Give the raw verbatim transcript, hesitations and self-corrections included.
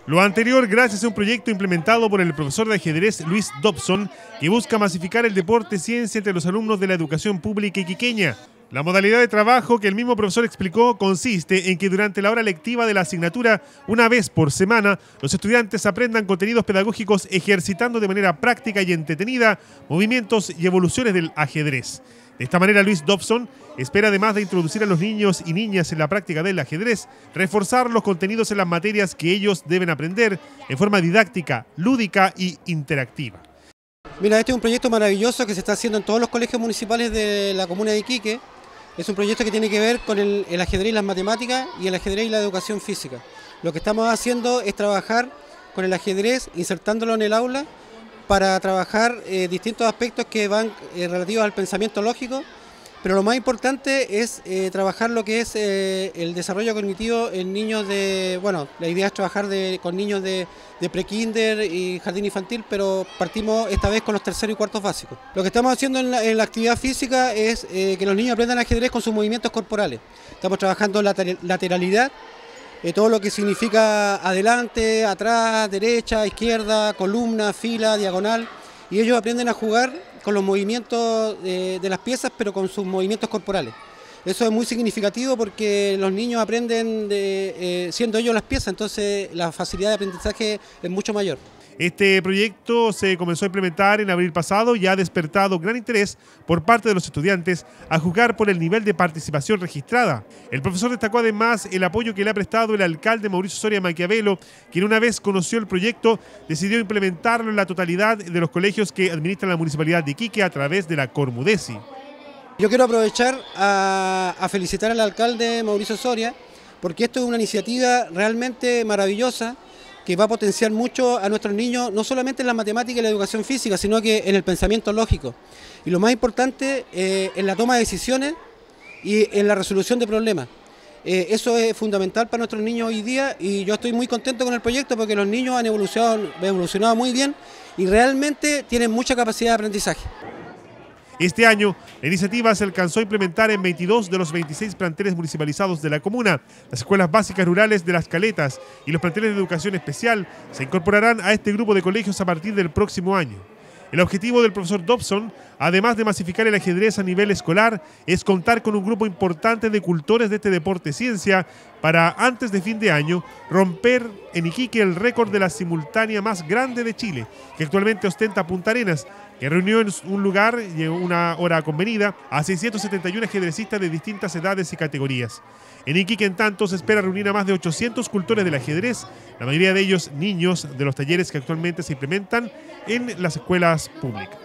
Lo anterior gracias a un proyecto implementado por el profesor de ajedrez Luis Dobson, que busca masificar el deporte ciencia entre los alumnos de la educación pública iquiqueña. La modalidad de trabajo que el mismo profesor explicó consiste en que durante la hora lectiva de la asignatura, una vez por semana, los estudiantes aprendan contenidos pedagógicos ejercitando de manera práctica y entretenida movimientos y evoluciones del ajedrez. De esta manera, Luis Dobson espera, además de introducir a los niños y niñas en la práctica del ajedrez, reforzar los contenidos en las materias que ellos deben aprender en forma didáctica, lúdica y interactiva. Mira, este es un proyecto maravilloso que se está haciendo en todos los colegios municipales de la comuna de Iquique. Es un proyecto que tiene que ver con el, el ajedrez y las matemáticas y el ajedrez y la educación física. Lo que estamos haciendo es trabajar con el ajedrez, insertándolo en el aula, para trabajar eh, distintos aspectos que van eh, relativos al pensamiento lógico, pero lo más importante es eh, trabajar lo que es eh, el desarrollo cognitivo en niños de, bueno, la idea es trabajar de, con niños de, de pre-kinder y jardín infantil, pero partimos esta vez con los terceros y cuartos básicos. Lo que estamos haciendo en la, en la actividad física es eh, que los niños aprendan ajedrez con sus movimientos corporales. Estamos trabajando later, lateralidad, Eh, todo lo que significa adelante, atrás, derecha, izquierda, columna, fila, diagonal, y ellos aprenden a jugar con los movimientos de, de las piezas, pero con sus movimientos corporales. Eso es muy significativo porque los niños aprenden de, eh, siendo ellos las piezas, entonces la facilidad de aprendizaje es mucho mayor. Este proyecto se comenzó a implementar en abril pasado y ha despertado gran interés por parte de los estudiantes a juzgar por el nivel de participación registrada. El profesor destacó además el apoyo que le ha prestado el alcalde Mauricio Soria Maquiavelo, quien una vez conoció el proyecto decidió implementarlo en la totalidad de los colegios que administra la Municipalidad de Iquique a través de la Cormudesi. Yo quiero aprovechar a, a felicitar al alcalde Mauricio Soria porque esto es una iniciativa realmente maravillosa que va a potenciar mucho a nuestros niños, no solamente en la matemática y la educación física, sino que en el pensamiento lógico. Y lo más importante, eh, en la toma de decisiones y en la resolución de problemas. Eh, eso es fundamental para nuestros niños hoy día y yo estoy muy contento con el proyecto porque los niños han evolucionado, evolucionado muy bien y realmente tienen mucha capacidad de aprendizaje. Este año, la iniciativa se alcanzó a implementar en veintidós de los veintiséis planteles municipalizados de la comuna. Las escuelas básicas rurales de Las Caletas y los planteles de educación especial se incorporarán a este grupo de colegios a partir del próximo año. El objetivo del profesor Dobson, además de masificar el ajedrez a nivel escolar, es contar con un grupo importante de cultores de este deporte ciencia para, antes de fin de año, romper en Iquique el récord de la simultánea más grande de Chile, que actualmente ostenta Punta Arenas, que reunió en un lugar y en una hora convenida a seiscientos setenta y uno ajedrecistas de distintas edades y categorías. En Iquique, en tanto, se espera reunir a más de ochocientos cultores del ajedrez, la mayoría de ellos niños de los talleres que actualmente se implementan en las escuelas públicas.